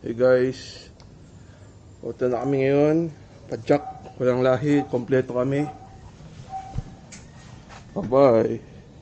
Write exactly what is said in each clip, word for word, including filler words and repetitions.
Hey guys, punta na kami ngayon. Padjak, walang lahi, kompleto kami. Bye bye.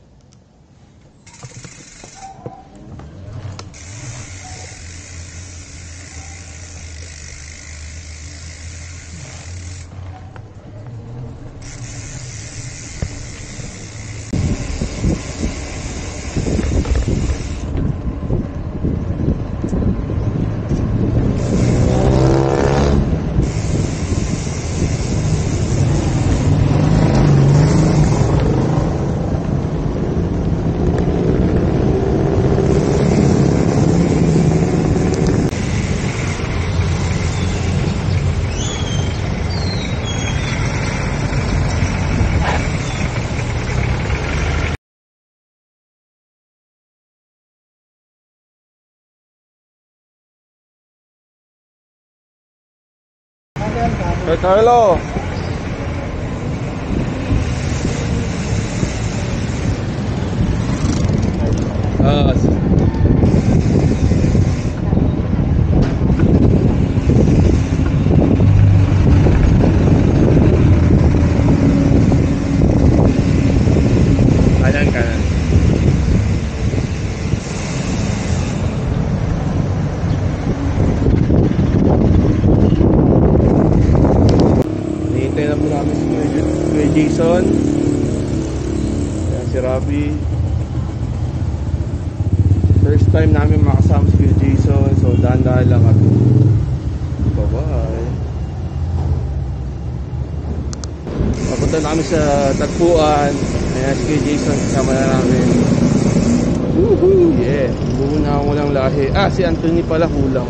Hey Carlo. Ah, kanan kanan. Hinihintay na po namin si Kuya Jason. Ayan si Rafi. First time namin makasama si Kuya Jason, so dahan-dahan lang ako. Bye bye. Papunta na kami sa tagpuan. Ayan si Kuya Jason, kasama na namin. Woohoo! Yeah! Buuna ako lang lahi. Ah, si Anthony pala kulang.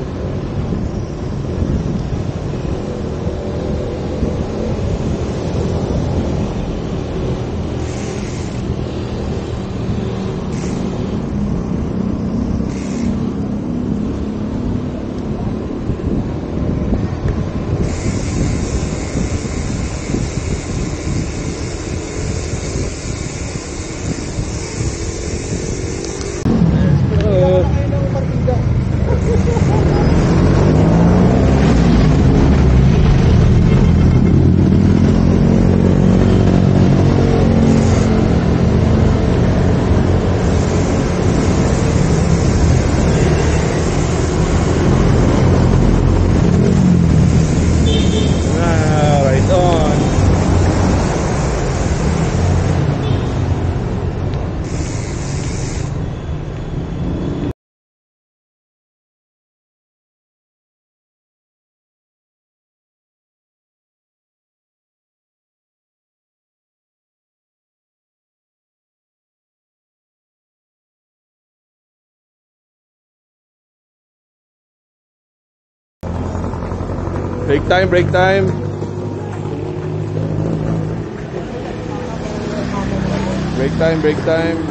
Break time, break time. Break time, break time.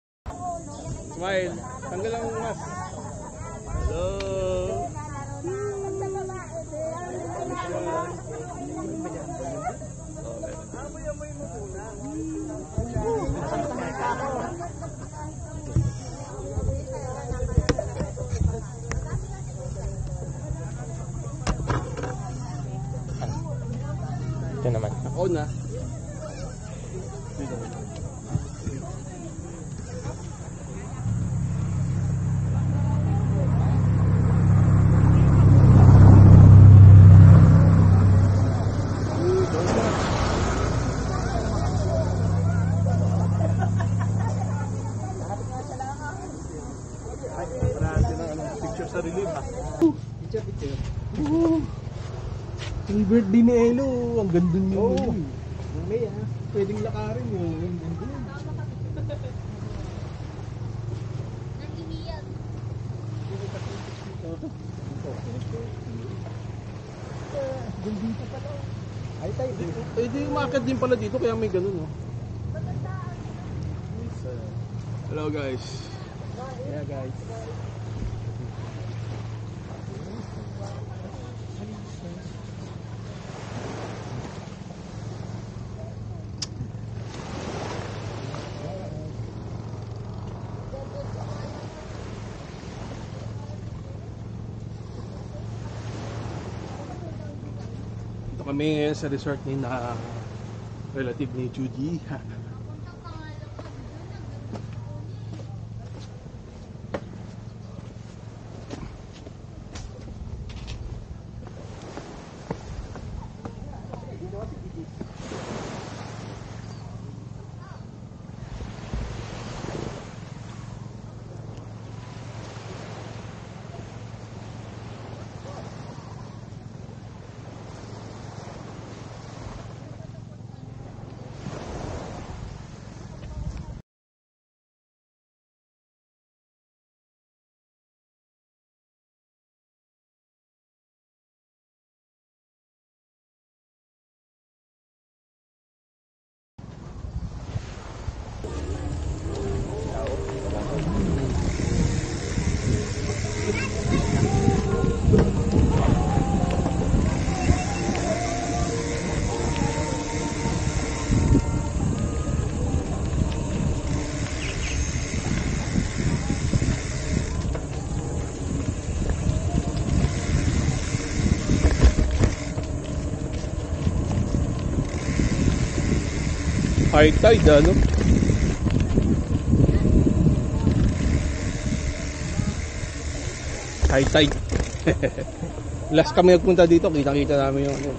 Smile. Tanggal ang mask. Hello. doon ah. Dito. Sa relief ha. Picture, picture. Oh. Yung birthday ni Elo, ang ganda niyo. Oo. Ang May ha. Pwedeng lakarin yun. Ang ganda yun. Gandito pala. Ay tayo dito. Eh di umakit din pala dito kaya may ganun oh. Hello guys. Yeah guys. Ito kami ngayon sa resort ni na relative ni Judy. High tide ano? High tide. Last kami nagpunta dito, kita-kita namin yung ano.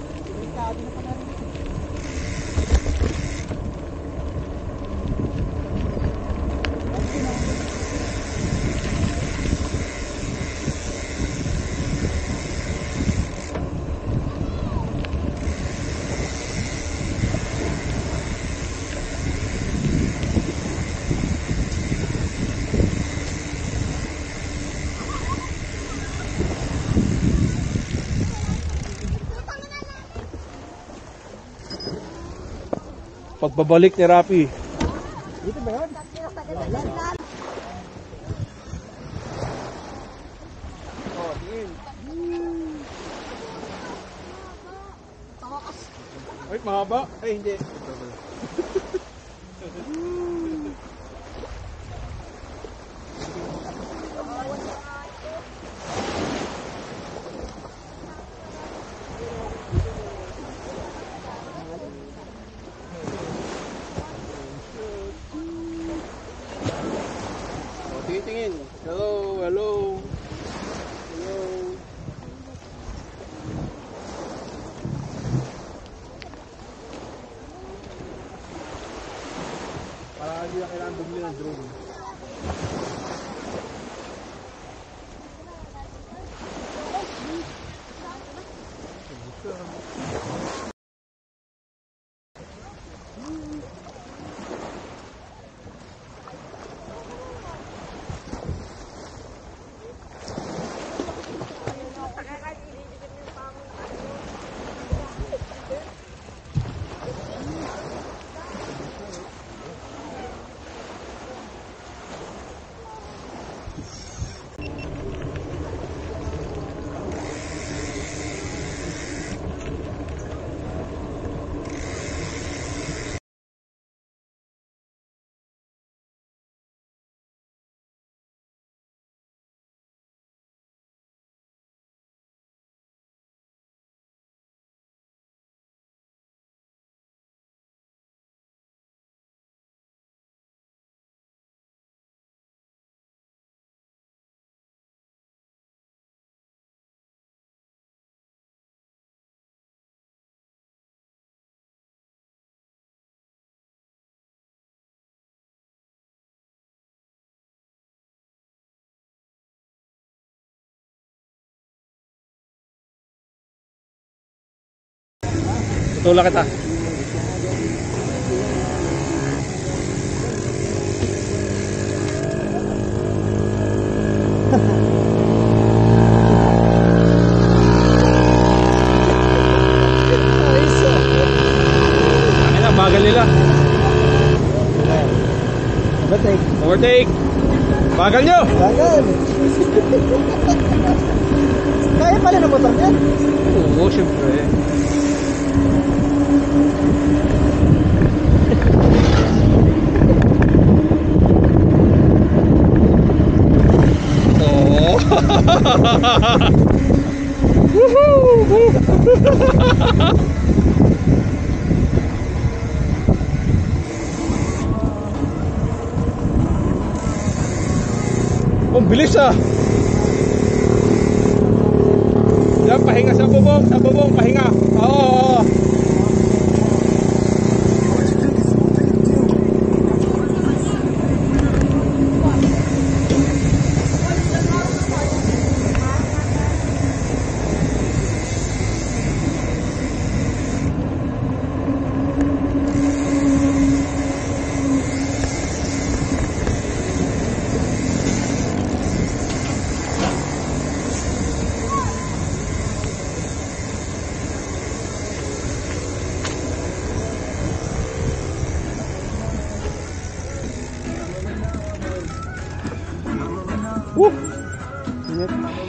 Pagbabalik ni Rapi. Dito ba yun? Oh, tingin. Ay, mahaba. Ay, hindi. Tingin. Hello, hello. Hello. Para hindi na kailangan bumili ng drone. Tutulak kita. Ay na, bagal nila. Overtake. Overtake. Bagal nyo. Bagal. Kaya pala na motor yan. Oo, syempre. Oh. Woohoo! Ang bilis ah. Yan, pahinga sa bubong, sa bubong, pahinga. Oo, oo. Woo! Init.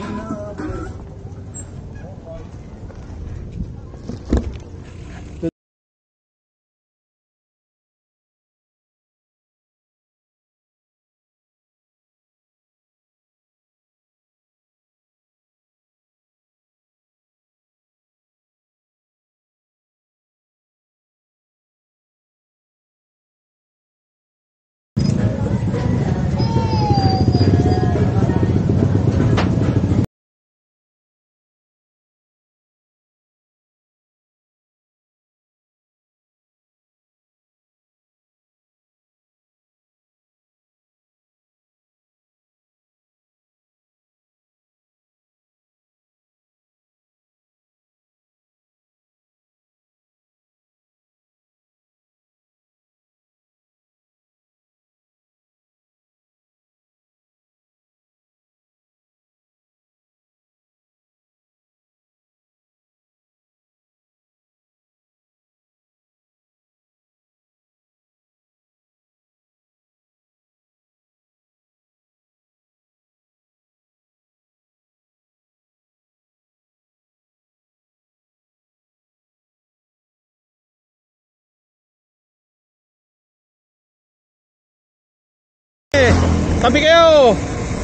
Tabi kayo.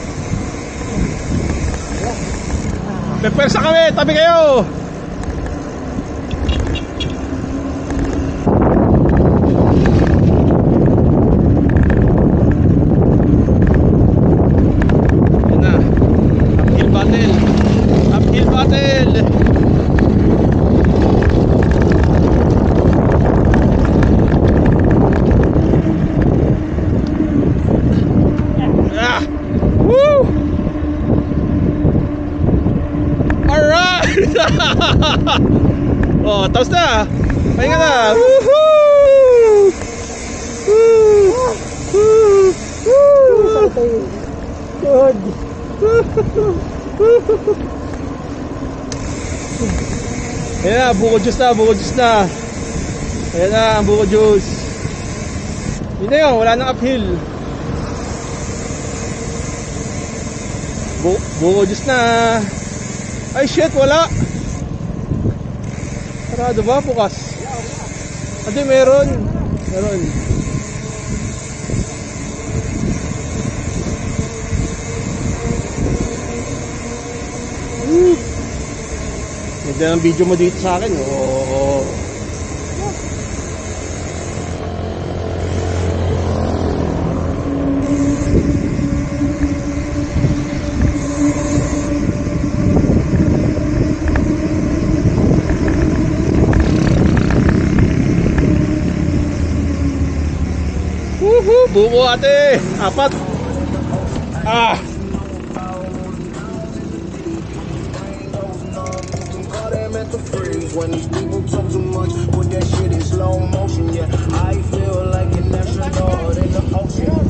Pagpersa kami, tabi kayo. Yan na. Uphill battle. Uphill battle. Ah! Woo! Alright! Oh, tapos na. Pahinga na. Woohoo! Woo! Woo! Woo! Good. Ayan na, buko juice na, buko juice na. Ayan na, ang buko juice. Yun na yun, wala nang uphill. Bu buko juice na. Ay shit, wala. Sarado ba? Bukas. Ate, meron. Meron. Hmm. Ganda ng video mo dito sa akin. Oo. Woohoo! Buko ate! Apat! Ah! Caught him at the freeze. When these people talk too much, put that shit in slow motion, yeah. I feel like an astronaut in the ocean.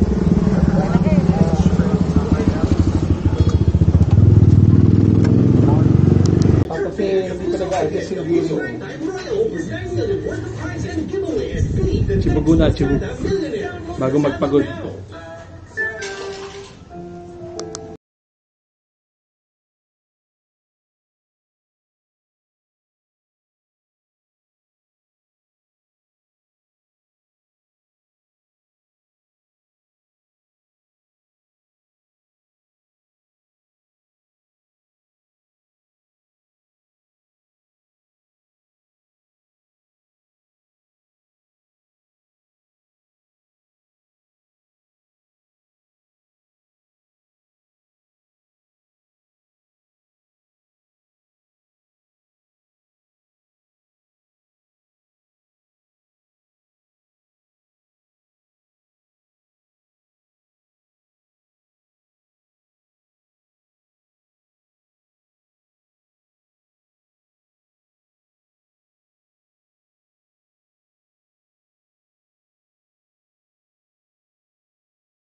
Kasi hindi ko nag-adjust yung gearing. Chibu guna, chibu. Bago magpagod.